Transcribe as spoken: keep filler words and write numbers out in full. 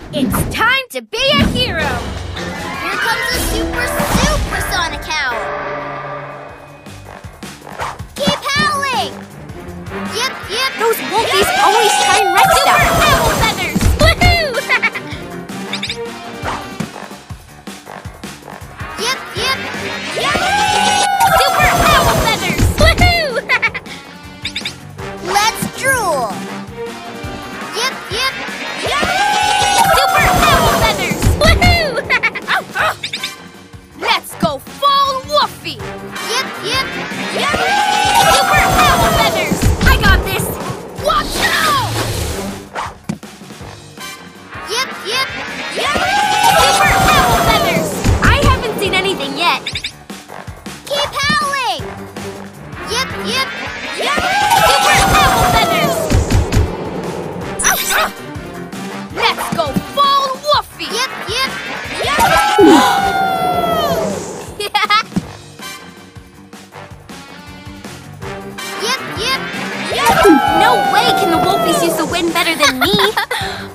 It's time to be a hero! Here comes a super, supersonic howl! Keep howling! Yip, yip! Those wolfies yip. always try and wreck Super stuff! owl feathers! Woohoo! Yip, yip! Yip! Super owl feathers! Woohoo! Let's drool! Yip, yip! Yip! Super owl feathers! Woohoo! Let's go full woofy! Yip, yip! Yip! Super owl feathers! I got this! Watch out! Yip, yip! Yip! Super owl feathers! I haven't seen anything yet. Keep howling! Yip, yip! Yip! Super owl feathers! Let's go full woofy! Yip, yip! Yip! Yip, yip! Yip! No way can the wolfies use the wind better than me!